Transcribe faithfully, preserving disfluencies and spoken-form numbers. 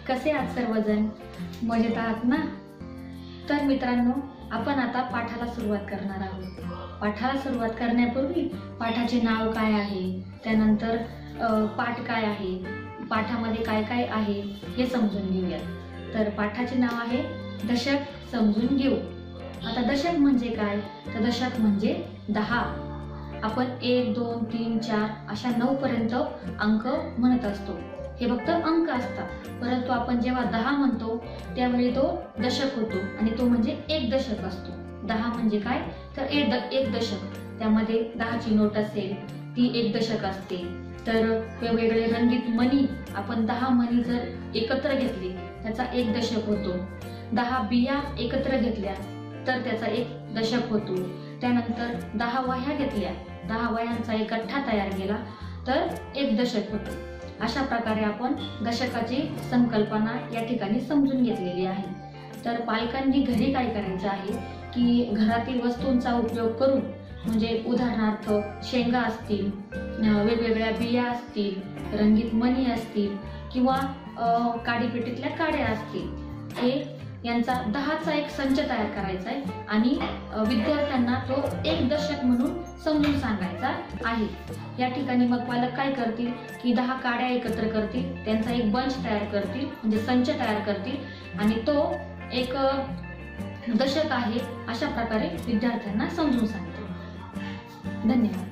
कसे आहात सर्वजण? मजेत आहात ना? तर मित्रांनो, आपण आता पाठाला सुरुवात करणार आहोत। पाठाला सुरुवात करण्यापूर्वी पाठाचे नाव काय आहे, त्यानंतर पाठ काय आहे, पाठामध्ये काय काय आहे हे समजून घेऊया। तर पाठाचे नाव आहे दशक समजून घेऊ। आता दशक म्हणजे काय? तर दशक म्हणजे दहा। आपण एक दोन तीन चार अशा नऊ पर्यंत अंक म्हणत असतो, हे फक्त अंक असतात। परंतु आपण जेव्हा दहा म्हणतो त्यावेळी तो दशक होतो आणि तो म्हणजे एक दशक असतो। दहा म्हणजे काय? तर एक दशक, त्यामध्ये दहाची नोट असेल ती एक दशक असते। तर वेगवेगळे रंगीत मणी, आपण दहा मणी जर एकत्र घेतले त्याचा एक दशक होतो। दहा बिया एकत्र घेतल्या तर त्याचा एक दशक होतो। त्यानंतर दहा वह्या घेतल्या, दहा वह्यांचा एक गठ्ठा तयार केला तर एक दशक होतो। अशा प्रकारे आपण दशकाची संकल्पना या ठिकाणी समजून घेतलेली आहे। तर पालकांनी घरी काय करायचं आहे की घरातील वस्तूंचा उपयोग करून, म्हणजे उदाहरणार्थ शेंगा असतील, वेगवेगळ्या बिया असतील, रंगीत मणी असतील किंवा काडीपेटीतल्या काड्या असतील, हे यांचा दहाचा एक संच तयार करायचा आहे आणि विद्यार्थ्यांना तो एक दशक म्हणून समजून सांगायचा आहे। या ठिकाणी मग पालक काय करतील की दहा काड्या एकत्र करतील, त्यांचा एक बंच तयार करतील, म्हणजे संच तयार करतील आणि तो एक दशक आहे अशा प्रकारे विद्यार्थ्यांना समजून सांगतील। धन्यवाद।